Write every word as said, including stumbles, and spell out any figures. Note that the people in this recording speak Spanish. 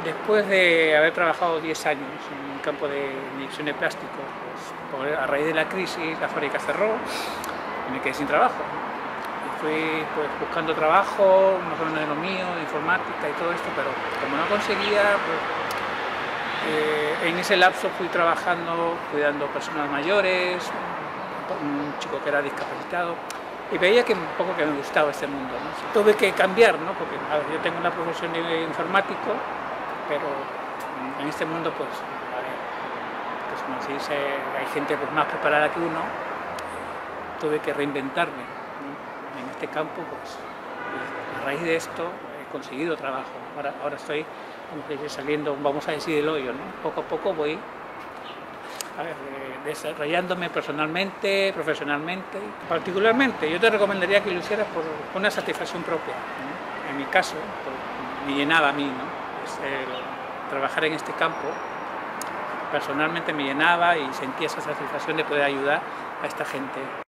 Después de haber trabajado diez años en el campo de inyección de plástico, pues, a raíz de la crisis la fábrica cerró y me quedé sin trabajo. Y fui pues, buscando trabajo, más o menos de lo mío, de informática y todo esto, pero como no conseguía, pues, eh, en ese lapso fui trabajando, cuidando personas mayores, un chico que era discapacitado, y veía que un poco que me gustaba este mundo, ¿no? Tuve que cambiar, ¿no? Porque a ver, yo tengo una profesión de informático, pero en este mundo pues, a ver, pues como se dice, hay gente pues, más preparada que uno. Tuve que reinventarme, ¿no? En este campo, pues a raíz de esto he conseguido trabajo. Ahora, ahora estoy, como se dice, saliendo, vamos a decir, del hoyo, ¿no? Poco a poco voy a ver, eh, desarrollándome personalmente, profesionalmente. Particularmente, yo te recomendaría que lo hicieras por una satisfacción propia, ¿no? En mi caso, pues, me llenaba a mí, ¿no? El trabajar en este campo personalmente me llenaba y sentía esa satisfacción de poder ayudar a esta gente.